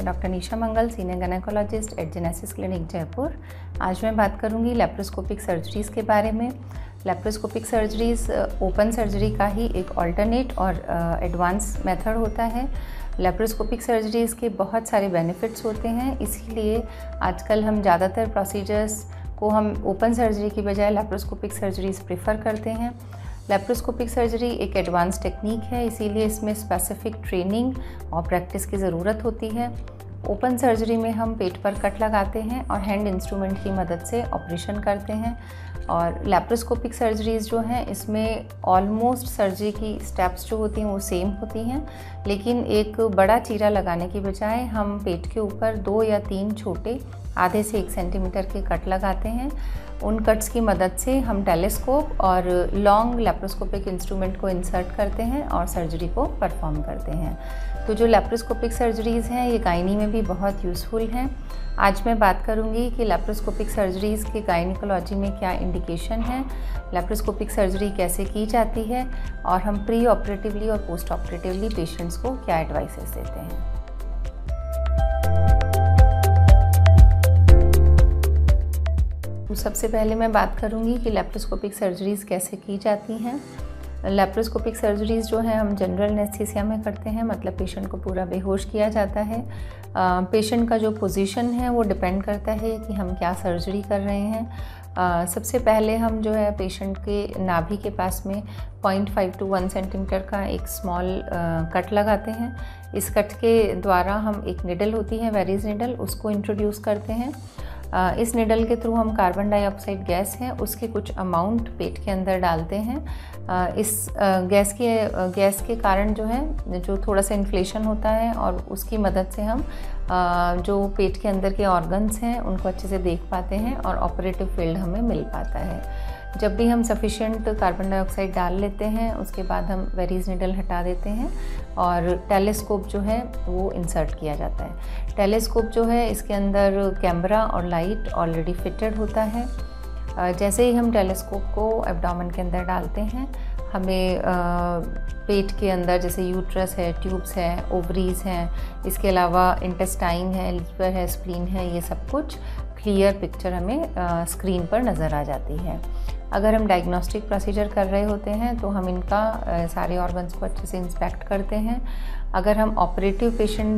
मैं doctor Nisha Mangal, senior gynaecologist at Genesis clinic Jaipur. आज मैं बात करूंगी लैप्रोस्कोपिक सर्जरीज़ के बारे में। लैप्रोस्कोपिक सर्जरीज़ ओपन सर्जरी का ही एक ऑल्टरनेट और एडवांस मेथड होता है। लैप्रोस्कोपिक सर्जरीज़ के बहुत सारे बेनिफिट्स होते हैं, इसीलिए आजकल हम ज़्यादातर प्रोसीजर्स को हम ओपन सर्जरी की बजाय लैप्रोस्कोपिक सर्जरीज़ प्रेफर करते हैं। लैप्रोस्कोपिक सर्जरी एक एडवांस टेक्निक है, इसीलिए इसमें स्पेसिफिक ट्रेनिंग और प्रैक्टिस की ज़रूरत होती है। ओपन सर्जरी में हम पेट पर कट लगाते हैं और हैंड इंस्ट्रूमेंट की मदद से ऑपरेशन करते हैं। और लैप्रोस्कोपिक सर्जरीज़ जो हैं इसमें ऑलमोस्ट सर्जरी की स्टेप्स जो होती हैं वो सेम होती हैं, लेकिन एक बड़ा चीरा लगाने की बजाय हम पेट के ऊपर 2 या 3 छोटे आधे से 1 सेंटीमीटर के कट लगाते हैं। उन कट्स की मदद से हम टेलीस्कोप और लॉन्ग लैप्रोस्कोपिक इंस्ट्रूमेंट को इंसर्ट करते हैं और सर्जरी को परफॉर्म करते हैं। तो जो लैप्रोस्कोपिक सर्जरीज़ हैं ये गायनी में भी बहुत यूज़फुल हैं। आज मैं बात करूंगी कि लैप्रोस्कोपिक सर्जरीज़ के गायनिकोलॉजी में क्या इंडिकेशन है, लैप्रोस्कोपिक सर्जरी कैसे की जाती है और हम प्री ऑपरेटिवली और पोस्ट ऑपरेटिवली पेशेंट्स को क्या एडवाइसेस देते हैं। तो सबसे पहले मैं बात करूंगी कि लैप्रोस्कोपिक सर्जरीज़ कैसे की जाती हैं। लैप्रोस्कोपिक सर्जरीज़ जो हैं हम जनरल एनेस्थीसिया में करते हैं, मतलब पेशेंट को पूरा बेहोश किया जाता है। पेशेंट का जो पोजीशन है वो डिपेंड करता है कि हम क्या सर्जरी कर रहे हैं। सबसे पहले हम जो है पेशेंट के नाभि के पास में 0.5 to 1 सेंटीमीटर का एक स्मॉल कट लगाते हैं। इस कट के द्वारा हम एक निडल होती है, वेरीज निडल, उसको इंट्रोड्यूस करते हैं। इस निडल के थ्रू हम कार्बन डाइऑक्साइड गैस है उसके कुछ अमाउंट पेट के अंदर डालते हैं। इस गैस के कारण जो है जो थोड़ा सा इन्फ्लेशन होता है और उसकी मदद से हम जो पेट के अंदर के ऑर्गन्स हैं उनको अच्छे से देख पाते हैं और ऑपरेटिव फील्ड हमें मिल पाता है। जब भी हम सफिशिएंट कार्बन डाइऑक्साइड डाल लेते हैं उसके बाद हम वेरीज निडल हटा देते हैं और टेलीस्कोप जो है वो इंसर्ट किया जाता है। टेलीस्कोप जो है इसके अंदर कैमरा और लाइट ऑलरेडी फिटेड होता है। जैसे ही हम टेलीस्कोप को एब्डोमेन के अंदर डालते हैं हमें पेट के अंदर जैसे यूट्रस है, ट्यूब्स है, ओवरीज हैं, इसके अलावा इंटेस्टाइन है, लीवर है, स्प्लीन है, ये सब कुछ क्लियर पिक्चर हमें स्क्रीन पर नज़र आ जाती है। अगर हम डायग्नोस्टिक प्रोसीजर कर रहे होते हैं तो हम इनका सारे ऑर्गन्स को अच्छे से इंस्पेक्ट करते हैं। अगर हम ऑपरेटिव पेशेंट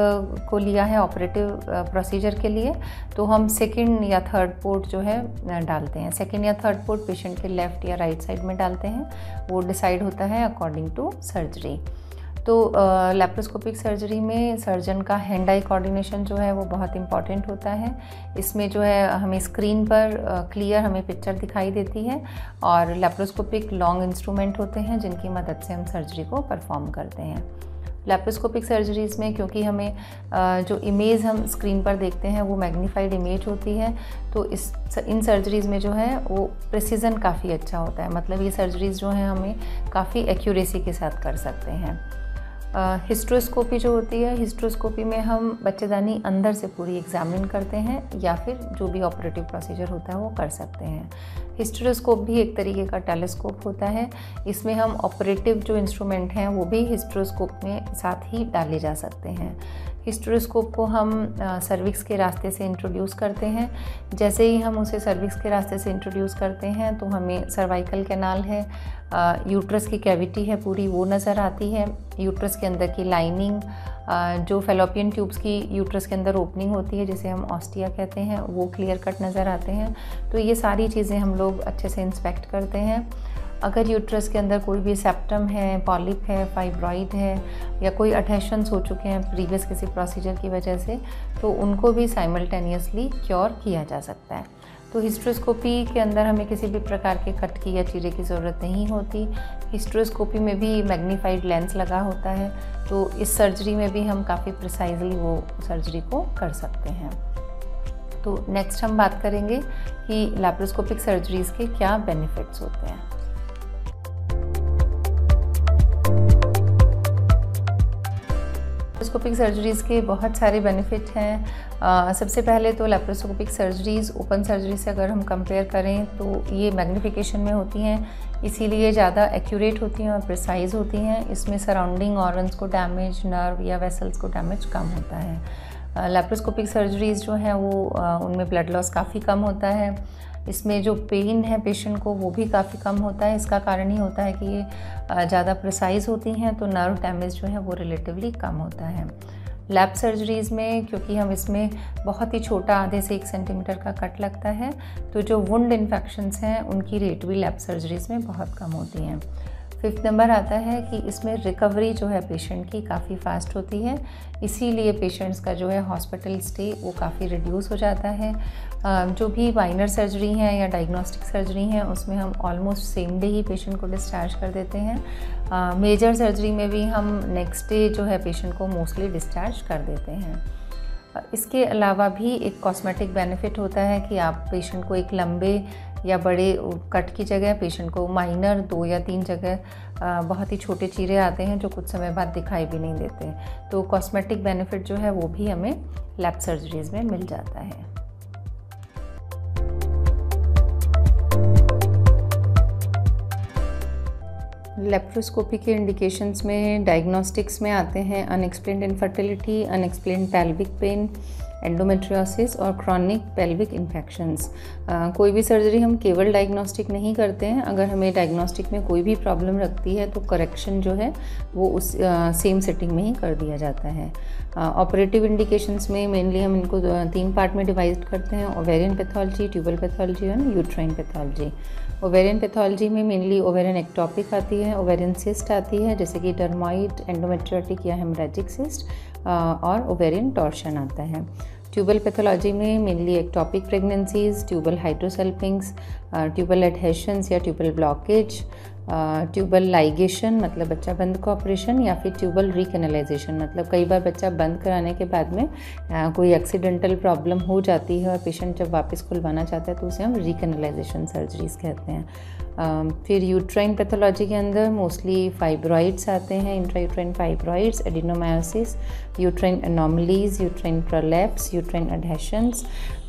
को लिया है ऑपरेटिव प्रोसीजर के लिए तो हम सेकंड या थर्ड पोर्ट जो है डालते हैं। सेकंड या थर्ड पोर्ट पेशेंट के लेफ़्ट या राइट साइड में डालते हैं, वो डिसाइड होता है अकॉर्डिंग टू सर्जरी। तो लैप्रोस्कोपिक सर्जरी में सर्जन का हैंड आई कोऑर्डिनेशन जो है वो बहुत इम्पॉर्टेंट होता है। इसमें जो है हमें स्क्रीन पर क्लियर हमें पिक्चर दिखाई देती है और लैप्रोस्कोपिक लॉन्ग इंस्ट्रूमेंट होते हैं जिनकी मदद से हम सर्जरी को परफॉर्म करते हैं। लैप्रोस्कोपिक सर्जरीज़ में क्योंकि हमें जो इमेज हम स्क्रीन पर देखते हैं वो मैग्नीफाइड इमेज होती है, तो इन सर्जरीज़ में जो है वो प्रिसीजन काफ़ी अच्छा होता है। मतलब ये सर्जरीज़ जो हैं हमें काफ़ी एक्यूरेसी के साथ कर सकते हैं। हिस्ट्रोस्कोपी जो होती है, हिस्ट्रोस्कोपी में हम बच्चेदानी अंदर से पूरी एग्जामिन करते हैं या फिर जो भी ऑपरेटिव प्रोसीजर होता है वो कर सकते हैं। हिस्ट्रोस्कोप भी एक तरीके का टेलीस्कोप होता है। इसमें हम ऑपरेटिव जो इंस्ट्रूमेंट हैं वो भी हिस्ट्रोस्कोप में साथ ही डाले जा सकते हैं। हिस्ट्रोस्कोप को हम सर्विक्स के रास्ते से इंट्रोड्यूस करते हैं। जैसे ही हम उसे सर्विक्स के रास्ते से इंट्रोड्यूस करते हैं तो हमें सर्वाइकल कैनाल है, यूट्रस की कैविटी है पूरी, वो नज़र आती है। यूट्रस के अंदर की लाइनिंग, जो फेलोपियन ट्यूब्स की यूट्रस के अंदर ओपनिंग होती है जिसे हम ऑस्टिया कहते हैं, वो क्लियर कट नज़र आते हैं। तो ये सारी चीज़ें हम लोग अच्छे से इंस्पेक्ट करते हैं। अगर यूट्रस के अंदर कोई भी सेप्टम है, पॉलिप है, फाइब्रॉइड है या कोई अटैशंस हो चुके हैं प्रीवियस किसी प्रोसीजर की वजह से, तो उनको भी साइमल्टेनियसली क्योर किया जा सकता है। तो हिस्ट्रोस्कोपी के अंदर हमें किसी भी प्रकार के कट की या चीरे की ज़रूरत नहीं होती। हिस्ट्रोस्कोपी में भी मैग्नीफाइड लेंस लगा होता है, तो इस सर्जरी में भी हम काफ़ी प्रिसाइजली वो सर्जरी को कर सकते हैं। तो नेक्स्ट हम बात करेंगे कि लैप्रोस्कोपिक सर्जरीज़ के क्या बेनिफिट्स होते हैं। लैप्रोस्कोपिक सर्जरीज़ के बहुत सारे बेनिफिट हैं। सबसे पहले तो लैप्रोस्कोपिक सर्जरीज़ ओपन सर्जरी से अगर हम कंपेयर करें तो ये मैग्नीफिकेशन में होती हैं, इसीलिए ज़्यादा एक्यूरेट होती हैं और प्रिसाइज़ होती हैं। इसमें सराउंडिंग ऑर्गन्स को डैमेज, नर्व या वेसल्स को डैमेज कम होता है। लेप्रोस्कोपिक सर्जरीज़ जो हैं वो उनमें ब्लड लॉस काफ़ी कम होता है। इसमें जो पेन है पेशेंट को वो भी काफ़ी कम होता है। इसका कारण ही होता है कि ये ज़्यादा प्रिसाइज़ होती हैं, तो नर्व डैमेज जो है वो रिलेटिवली कम होता है। लैप सर्जरीज़ में क्योंकि हम इसमें बहुत ही छोटा आधे से 1 सेंटीमीटर का कट लगता है, तो जो वुंड इन्फेक्शंस हैं उनकी रेट भी लैप सर्जरीज़ में बहुत कम होती हैं। 5th नंबर आता है कि इसमें रिकवरी जो है पेशेंट की काफ़ी फास्ट होती है, इसीलिए पेशेंट्स का जो है हॉस्पिटल स्टे वो काफ़ी रिड्यूस हो जाता है। जो भी माइनर सर्जरी हैं या डायग्नोस्टिक सर्जरी हैं उसमें हम ऑलमोस्ट सेम डे ही पेशेंट को डिस्चार्ज कर देते हैं। मेजर सर्जरी में भी हम नेक्स्ट डे जो है पेशेंट को मोस्टली डिस्चार्ज कर देते हैं। इसके अलावा भी एक कॉस्मेटिक बेनिफिट होता है कि आप पेशेंट को एक लंबे या बड़े कट की जगह पेशेंट को माइनर 2 या 3 जगह बहुत ही छोटे चीरे आते हैं जो कुछ समय बाद दिखाई भी नहीं देते, तो कॉस्मेटिक बेनिफिट जो है वो भी हमें लैप सर्जरीज़ में मिल जाता है। लेप्रोस्कोपी के इंडिकेशंस में डायग्नोस्टिक्स में आते हैं unexplained infertility, unexplained pelvic pain, endometriosis और क्रॉनिक पेल्विक इन्फेक्शंस। कोई भी सर्जरी हम केवल डायग्नोस्टिक नहीं करते हैं। अगर हमें डायग्नोस्टिक में कोई भी प्रॉब्लम लगती है तो करेक्शन जो है वो उस सेम सेटिंग में ही कर दिया जाता है। ऑपरेटिव इंडिकेशंस में मेनली हम इनको 3 पार्ट में डिवाइड करते हैं: ओवेरियन पैथोलॉजी, ट्यूबल पैथोलॉजी और यूट्राइन पैथोलॉजी। ओवेरियन पैथोलॉजी में मेनली ओवेरियन एक्टोपिक आती है, ओवेरियन सिस्ट आती है जैसे कि डर्मोइड, एंडोमेट्रियोटिक या हेमरेजिक सिस्ट, और ओवेरियन टॉर्शन आता है। ट्यूबल पैथोलॉजी में mainly ectopic pregnancies, tubal hydrosalpinx, tubal adhesions या ट्यूबल ब्लॉकेज, ट्यूबल लाइगेशन मतलब बच्चा बंद का ऑपरेशन, या फिर ट्यूबल रिकैनलाइजेशन मतलब कई बार बच्चा बंद कराने के बाद में कोई एक्सीडेंटल प्रॉब्लम हो जाती है और पेशेंट जब वापस खुलवाना चाहता है तो उसे हम रिकैनलाइजेशन सर्जरीज़ कहते हैं। फिर यूट्राइन पैथोलॉजी के अंदर मोस्टली फाइब्रॉइड्स आते हैं, intrauterine fibroids, adenomyosis, uterine anomalies, uterine prolapse, uterine adhesions.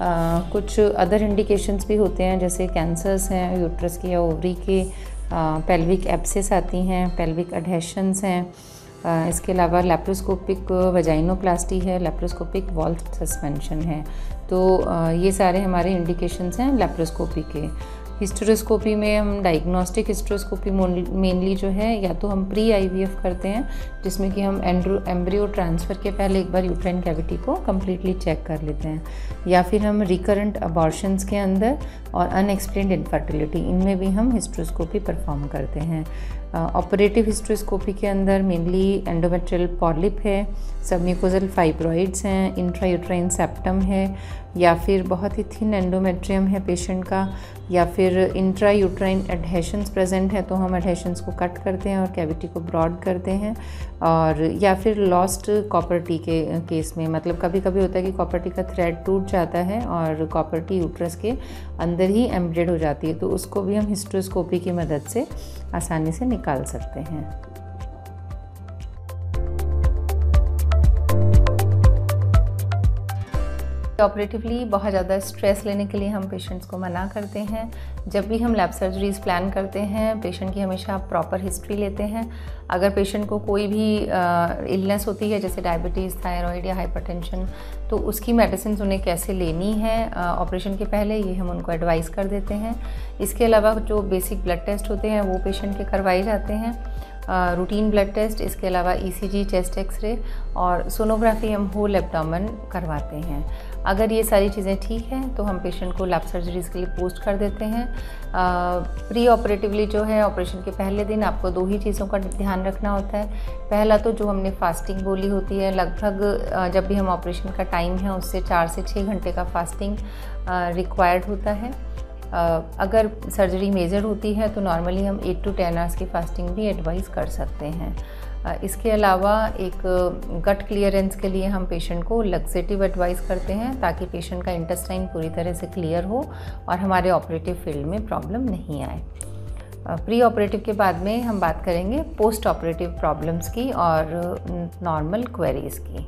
कुछ अदर इंडिकेशंस भी होते हैं जैसे कैंसर्स हैं यूट्रस के या ओवरी के, पेल्विक एब्सेस आती हैं, पेल्विक एडहेशंस हैं। इसके अलावा लेप्रोस्कोपिक वजाइनोप्लास्टी है, लेप्रोस्कोपिक वॉल सस्पेंशन है। तो ये सारे हमारे इंडिकेशंस हैं लेप्रोस्कोपी के। हिस्टेरोस्कोपी में हम डायग्नोस्टिक हिस्टेरोस्कोपी मेनली जो है या तो हम प्री IVF करते हैं जिसमें कि हम एम्ब्रियो ट्रांसफ़र के पहले एक बार यूट्राइन कैविटी को कम्प्लीटली चेक कर लेते हैं, या फिर हम रिकरेंट अबॉर्शंस के अंदर और अनएक्सप्लेन्ड इनफर्टिलिटी इनमें भी हम हिस्टेरोस्कोपी परफॉर्म करते हैं। ऑपरेटिव हिस्टेरोस्कोपी के अंदर मेनली एंडोमेट्रियल पॉलिप है, सबम्यूकोजल फाइब्रॉइड्स हैं, इंट्रायूट्राइन सेप्टम है, या फिर बहुत ही थिन एंडोमेट्रियम है पेशेंट का, या फिर इंट्रायूट्राइन एडहेशंस प्रेजेंट है तो हम एडहेशंस को कट करते हैं और कैविटी को ब्रॉड करते हैं। और या फिर लॉस्ट कॉपर टी के केस में मतलब कभी कभी होता है कि कॉपर टी का थ्रेड टूट जाता है और कॉपर टी यूट्रस के अंदर ही एम्बेडेड हो जाती है, तो उसको भी हम हिस्टेरोस्कोपी की मदद से आसानी से निकाल सकते हैं। ऑपरेटिवली बहुत ज़्यादा स्ट्रेस लेने के लिए हम पेशेंट्स को मना करते हैं। जब भी हम लैप सर्जरीज़ प्लान करते हैं पेशेंट की हमेशा प्रॉपर हिस्ट्री लेते हैं। अगर पेशेंट को कोई भी इलनेस होती है जैसे डायबिटीज़, थायराइड या हाइपरटेंशन, तो उसकी मेडिसिन उन्हें कैसे लेनी है ऑपरेशन के पहले ये हम उनको एडवाइस कर देते हैं। इसके अलावा जो बेसिक ब्लड टेस्ट होते हैं वो पेशेंट के करवाए जाते हैं, रूटीन ब्लड टेस्ट, इसके अलावा ECG, चेस्ट एक्सरे और सोनोग्राफी हम होल एब्डोमेन करवाते हैं। अगर ये सारी चीज़ें ठीक हैं तो हम पेशेंट को लैप सर्जरीज़ के लिए पोस्ट कर देते हैं। प्री ऑपरेटिवली जो है ऑपरेशन के पहले दिन आपको 2 ही चीज़ों का ध्यान रखना होता है। पहला तो जो हमने फास्टिंग बोली होती है, लगभग जब भी हम ऑपरेशन का टाइम है उससे 4 से 6 घंटे का फास्टिंग रिक्वायर्ड होता है। अगर सर्जरी मेजर होती है तो नॉर्मली हम 8 to 10 आवर्स की फास्टिंग भी एडवाइस कर सकते हैं। इसके अलावा एक गट क्लियरेंस के लिए हम पेशेंट को लग्जेटिव एडवाइस करते हैं ताकि पेशेंट का इंटेस्टाइन पूरी तरह से क्लियर हो और हमारे ऑपरेटिव फील्ड में प्रॉब्लम नहीं आए। प्री ऑपरेटिव के बाद में हम बात करेंगे पोस्ट ऑपरेटिव प्रॉब्लम्स की और नॉर्मल क्वेरीज़ की।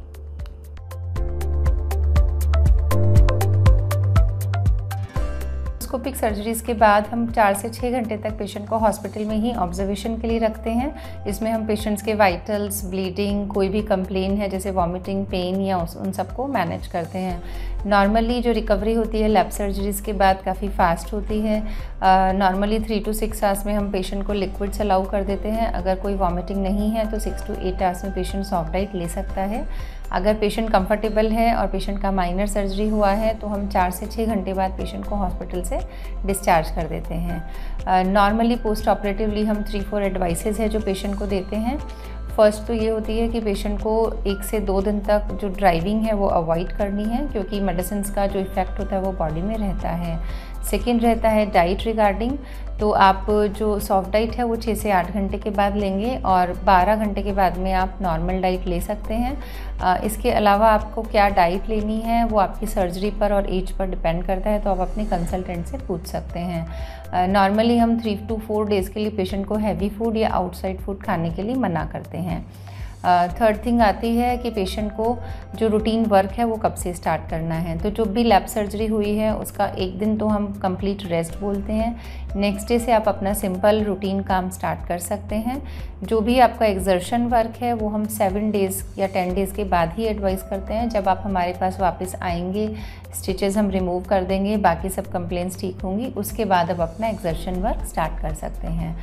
लैप्रोस्कोपिक सर्जरीज़ के बाद हम 4 से 6 घंटे तक पेशेंट को हॉस्पिटल में ही ऑब्जर्वेशन के लिए रखते हैं। इसमें हम पेशेंट्स के वाइटल्स, ब्लीडिंग, कोई भी कंप्लेन है जैसे वॉमिटिंग, पेन या उन सबको मैनेज करते हैं। नॉर्मली जो रिकवरी होती है लैप सर्जरीज़ के बाद काफ़ी फास्ट होती है। नॉर्मली 3 to 6 आवर्स में हम पेशेंट को लिक्विड्स अलाउ कर देते हैं। अगर कोई वॉमिटिंग नहीं है तो 6 to 8 आवर्स में पेशेंट सॉफ्ट डाइट ले सकता है। अगर पेशेंट कंफर्टेबल है और पेशेंट का माइनर सर्जरी हुआ है तो हम 4 से 6 घंटे बाद पेशेंट को हॉस्पिटल से डिस्चार्ज कर देते हैं। नॉर्मली पोस्ट ऑपरेटिवली हम 3-4 एडवाइसेस है जो पेशेंट को देते हैं। फर्स्ट तो ये होती है कि पेशेंट को 1 से 2 दिन तक जो ड्राइविंग है वो अवॉइड करनी है, क्योंकि मेडिसिन का जो इफ़ेक्ट होता है वो बॉडी में रहता है। सेकेंड रहता है डाइट रिगार्डिंग, तो आप जो सॉफ्ट डाइट है वो 6 से 8 घंटे के बाद लेंगे और 12 घंटे के बाद में आप नॉर्मल डाइट ले सकते हैं। इसके अलावा आपको क्या डाइट लेनी है वो आपकी सर्जरी पर और एज पर डिपेंड करता है, तो आप अपने कंसल्टेंट से पूछ सकते हैं। नॉर्मली हम 3 to 4 डेज़ के लिए पेशेंट को हैवी फूड या आउटसाइड फूड खाने के लिए मना करते हैं। थर्ड थिंग आती है कि पेशेंट को जो रूटीन वर्क है वो कब से स्टार्ट करना है। तो जो भी लैप सर्जरी हुई है उसका एक दिन तो हम कंप्लीट रेस्ट बोलते हैं। नेक्स्ट डे से आप अपना सिंपल रूटीन काम स्टार्ट कर सकते हैं। जो भी आपका एक्सर्शन वर्क है वो हम 7 डेज़ या 10 डेज़ के बाद ही एडवाइस करते हैं। जब आप हमारे पास वापस आएंगे, स्टिचेस हम रिमूव कर देंगे, बाकी सब कंप्लेंट्स ठीक होंगी, उसके बाद आप अपना एक्सर्शन वर्क स्टार्ट कर सकते हैं।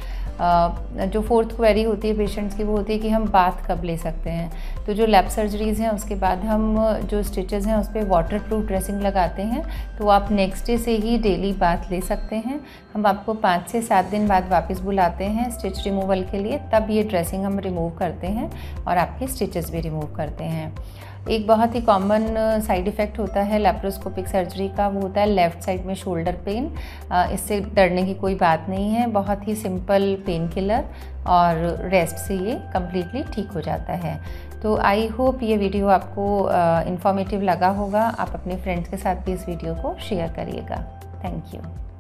जो फोर्थ क्वेरी होती है पेशेंट्स की वो होती है कि हम बाथ कब ले सकते हैं। तो जो लैप सर्जरीज़ हैं उसके बाद हम जो स्टिचेस हैं उस पर वाटर प्रूफ ड्रेसिंग लगाते हैं, तो आप नेक्स्ट डे से ही डेली बाथ ले सकते हैं। हम आपको 5 से 7 दिन बाद वापस बुलाते हैं स्टिच रिमूवल के लिए, तब ये ड्रेसिंग हम रिमूव करते हैं और आपके स्टिचेस भी रिमूव करते हैं। एक बहुत ही कॉमन साइड इफ़ेक्ट होता है लैप्रोस्कोपिक सर्जरी का, वो होता है लेफ़्ट साइड में शोल्डर पेन। इससे डरने की कोई बात नहीं है, बहुत ही सिंपल पेन किलर और रेस्ट से ये कम्प्लीटली ठीक हो जाता है। तो आई होप ये वीडियो आपको इन्फॉर्मेटिव लगा होगा। आप अपने फ्रेंड्स के साथ भी इस वीडियो को शेयर करिएगा। Thank you.